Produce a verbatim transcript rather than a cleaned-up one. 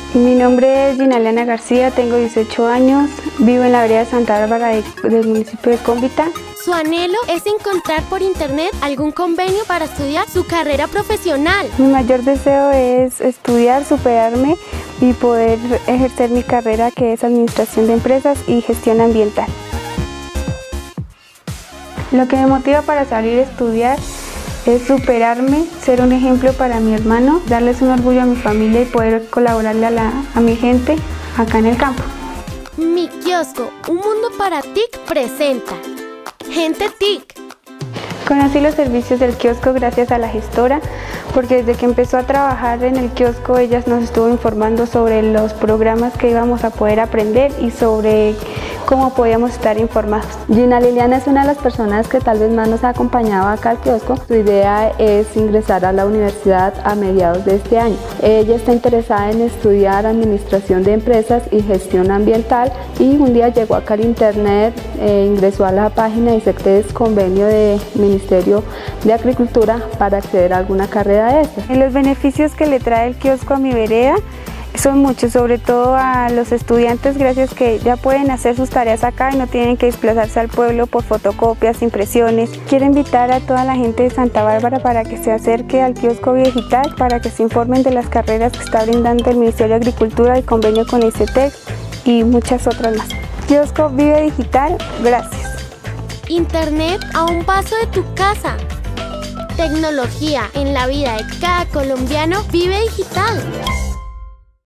Mi nombre es Ginaliana García, tengo dieciocho años, vivo en la vereda Santa Bárbara de, del municipio de Cómbita. Su anhelo es encontrar por internet algún convenio para estudiar su carrera profesional. Mi mayor deseo es estudiar, superarme y poder ejercer mi carrera, que es Administración de Empresas y Gestión Ambiental. Lo que me motiva para salir a estudiar es superarme, ser un ejemplo para mi hermano, darles un orgullo a mi familia y poder colaborarle a, la, a mi gente acá en el campo. Mi kiosco, un mundo para T I C presenta Gente T I C. Conocí los servicios del kiosco gracias a la gestora, porque desde que empezó a trabajar en el kiosco ella nos estuvo informando sobre los programas que íbamos a poder aprender y sobre cómo podíamos estar informados. Gina Liliana es una de las personas que tal vez más nos ha acompañado acá al kiosco. Su idea es ingresar a la universidad a mediados de este año. Ella está interesada en estudiar Administración de Empresas y Gestión Ambiental y un día llegó acá al internet, eh, ingresó a la página y dice que es convenio de Ministerio de Agricultura para acceder a alguna carrera de estas. Los beneficios que le trae el kiosco a mi vereda son muchos, sobre todo a los estudiantes, gracias que ya pueden hacer sus tareas acá y no tienen que desplazarse al pueblo por fotocopias, impresiones. Quiero invitar a toda la gente de Santa Bárbara para que se acerque al kiosco Digital, para que se informen de las carreras que está brindando el Ministerio de Agricultura, el convenio con I C E T E X y muchas otras más. Kiosco Vive Digital, gracias. Internet a un paso de tu casa. Tecnología en la vida de cada colombiano. Vive Digital.